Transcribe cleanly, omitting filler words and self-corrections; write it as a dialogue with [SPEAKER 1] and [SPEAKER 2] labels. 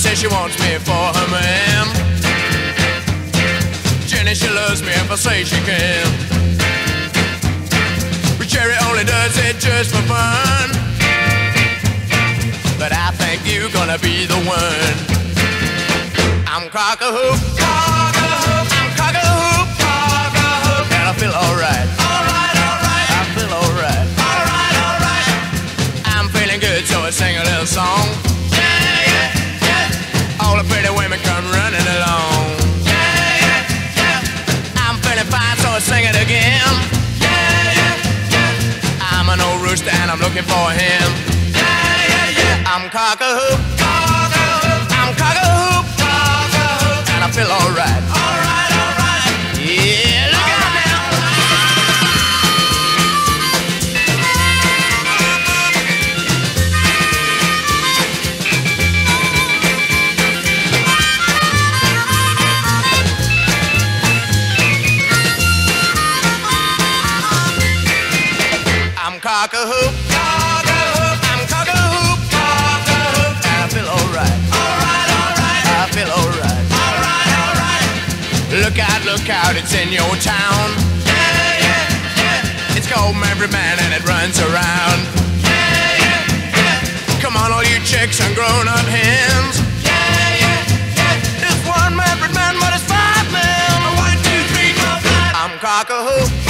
[SPEAKER 1] says she wants me for her man. Jenny, she loves me if I say she can. But Cherry only does it just for fun. But I think you're gonna be the one. I'm cock-a-hoop, cock-a-hoop, I'm cock-a-hoop, cock-a-hoop, and I feel alright, alright, alright, I feel alright, alright, alright. I'm feeling good, so I sing a little song. Yeah, yeah, yeah. All the pretty women come running along. Yeah, yeah, yeah. I'm feeling fine, so I sing it again. Yeah, yeah, yeah. I'm an old rooster and I'm looking for him. Yeah, yeah, yeah. I'm cock-a-hoop, cock-a-hoop, I'm cock-a-hoop, cock-a-hoop, and I feel alright, alright, alright. Yeah, look out now. I'm cock-a-hoop, cock-a-hoop, I'm cock-a-hoop, cock-a-hoop, and I feel alright, alright, alright, I feel alright, alright, alright. Look out, it's in your town. Yeah, yeah, yeah. It's called Manfred Mann and it runs around. Yeah, yeah, yeah. Come on, all you chicks and grown-up hens. Yeah, yeah, yeah. It's one Manfred Mann, but it's 5 men. 1, 2, 3, 4, 5. I'm cock-a-hoop.